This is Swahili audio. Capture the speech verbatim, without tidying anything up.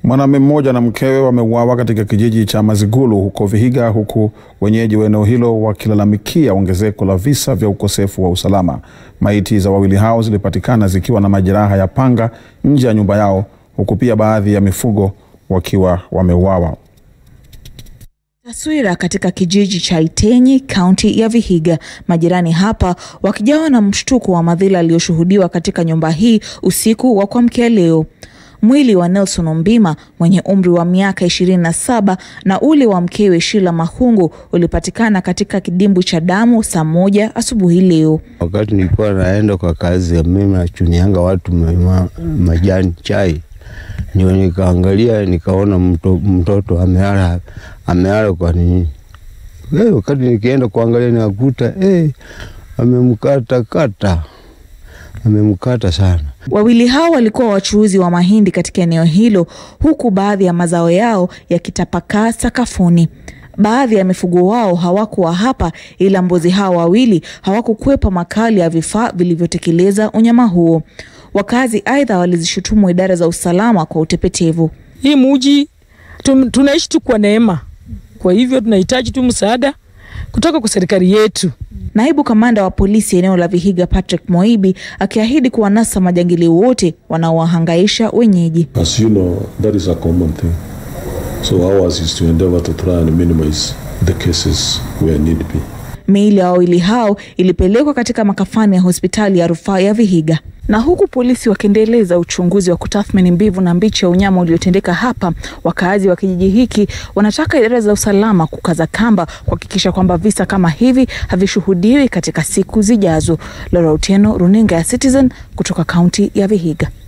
Mwanamume mmoja na mkewe wameuawa katika kijiji cha Mazigulu huko Vihiga, huku wenyeji wa eneo hilo wakilalamikia ongezeko la visa vya ukosefu wa usalama. Maiti za wawili hao zilipatikana zikiwa na majeraha ya panga nje ya nyumba yao, huku pia baadhi ya mifugo wakiwa wameuawa. Taswira katika kijiji cha Itenyi, kaunti ya Vihiga. Majirani hapa wakijawa na mshtuko wa madhila aliyoshuhudiwa katika nyumba hii usiku wa kuamkia leo. Mwili wa Nelson Ombima mwenye umri wa miaka ishirini na saba na ule wa mkewe Shila Mahungu ulipatikana katika kidimbu cha damu saa moja asubuhi leo. Wakati nilikuwa naenda kwa kazi ya mimi nachunianga watu ma, majani chai, ndio nikaangalia nikaona mto, mtoto ameala ameala kwa nini. Eh, wakati nikienda kuangalia nikakuta eh amemkata kata. Amemkata sana. Wawili hao walikuwa wachuuzi wa mahindi katika eneo hilo, huku baadhi ya mazao yao yakitapakaa sakafuni. Baadhi ya mifugo wao hawakuwa hapa, ila mbuzi hao wawili hawakukwepa makali ya vifaa vilivyotekeleza unyama huo. Wakazi aidha walizishutumu idara za usalama kwa utepetevu. Hii mji tunaishi tu kwa neema. Kwa hivyo tunahitaji tu msaada kutoka kwa serikali yetu. Naibu kamanda wa polisi eneo la Vihiga Patrick Moibi akiahidi kuwanasa majangili wote wanaowahangaisha wenyeji. As you know, that is a common thing. So ours is to endeavor to try and minimize the cases where need be. Miili ya wawili hao ilipelekwa katika makafani ya hospitali ya rufaa ya Vihiga. Na huku polisi wakiendeleza uchunguzi wa kutathmini mbivu na mbichi ya unyama uliotendeka hapa, wakaazi wa kijiji hiki wanataka idara za usalama kukaza kamba kuhakikisha kwamba visa kama hivi havishuhudiwi katika siku zijazo. Laura Otieno, runinga ya Citizen kutoka kaunti ya Vihiga.